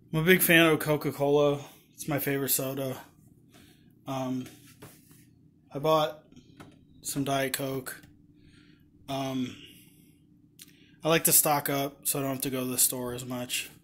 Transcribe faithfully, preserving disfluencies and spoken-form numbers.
I'm a big fan of Coca-Cola. It's my favorite soda. Um, I bought some Diet Coke. Um, I like to stock up so I don't have to go to the store as much.